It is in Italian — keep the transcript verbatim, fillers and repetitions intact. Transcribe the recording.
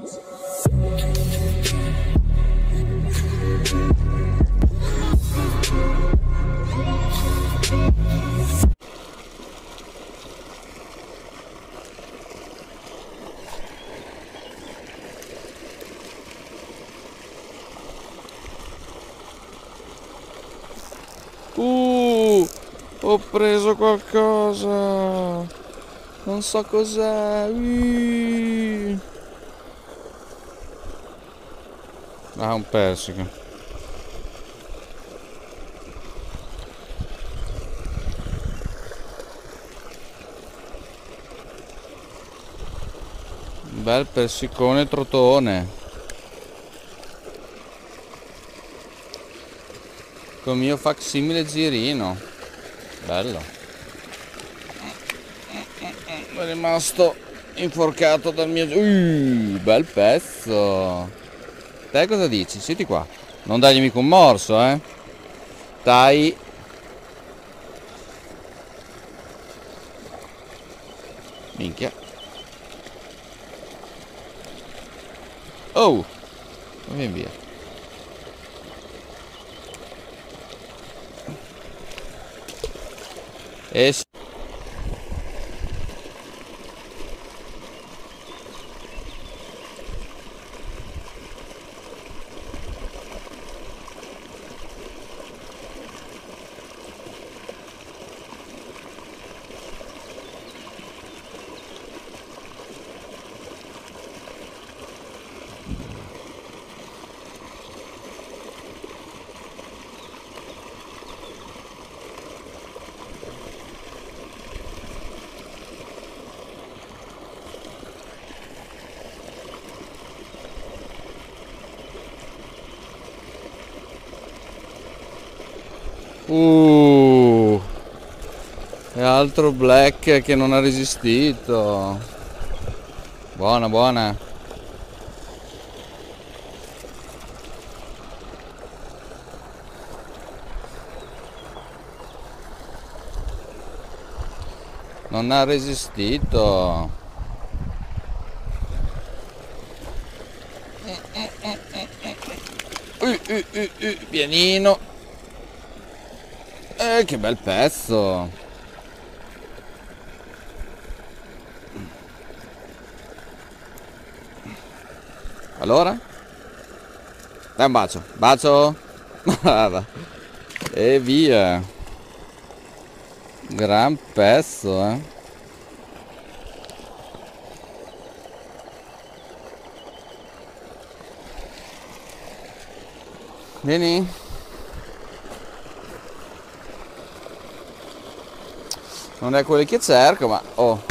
Uh, ho preso qualcosa. Non so cos'è. Uh. Ah, un persico. Un bel persicone trotone. Con il mio facsimile girino. Bello. È rimasto inforcato dal mio... Uh, bel pezzo. Te cosa dici? Siedi qua. Non dargli mica un morso, eh. Dai. Minchia. Oh. Vieni via. E sì. Uh, e altro black che non ha resistito. Buona, buona. Non ha resistito. Uh, uh, uh, uh, pianino. Eh, che bel pezzo. Allora? Dai un bacio. Bacio. E via. Gran pezzo, eh. Vieni. Non è quello che cerco, ma oh.